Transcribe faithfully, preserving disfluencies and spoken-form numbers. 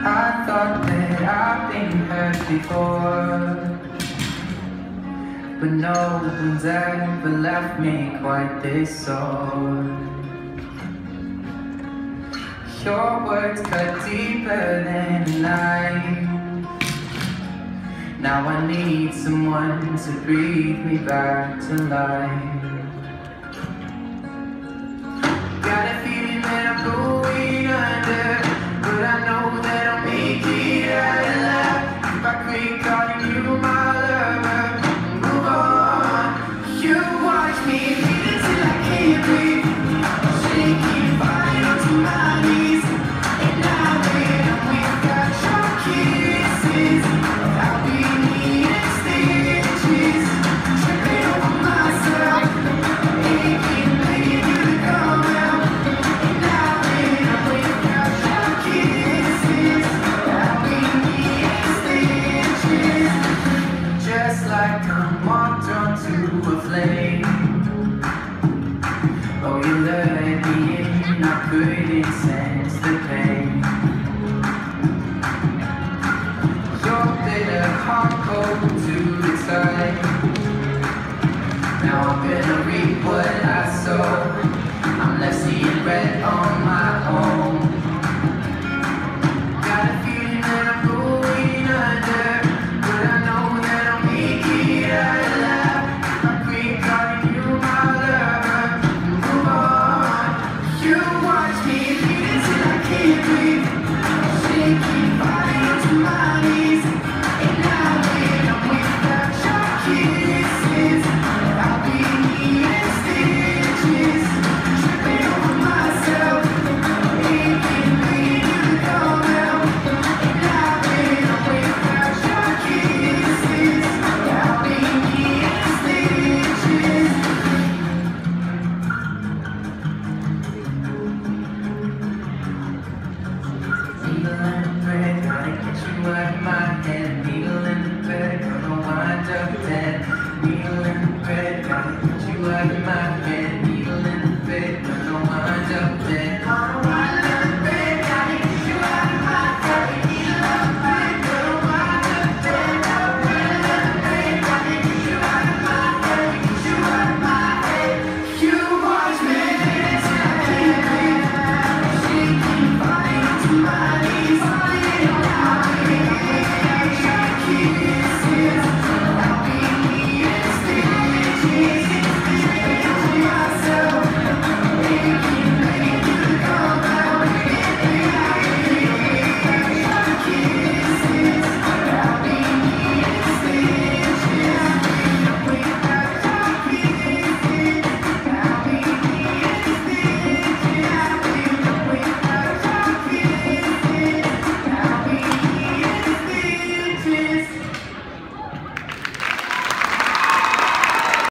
I thought that I've been hurt before, but no one's ever left me quite this sore. Your words cut deeper than a knife. Now I need someone to breathe me back to life. Got a feeling that I'm going under, but I know that I'll make it out alive if I quit calling you my lover. Move on. You watch me bleed until I can't breathe, shaking, falling onto my knees. And now that I'm without your kisses, I'll be needing stitches, tripping over myself, aching, begging you to come out. And now that I'm without your kisses, I'll be needing stitches, just like I'm walked onto a flame. Oh, you let me in, I couldn't sense the pain. Your bitter heart cold to the touch. Now I'm gonna reap what I sow. I'm left seeing red on my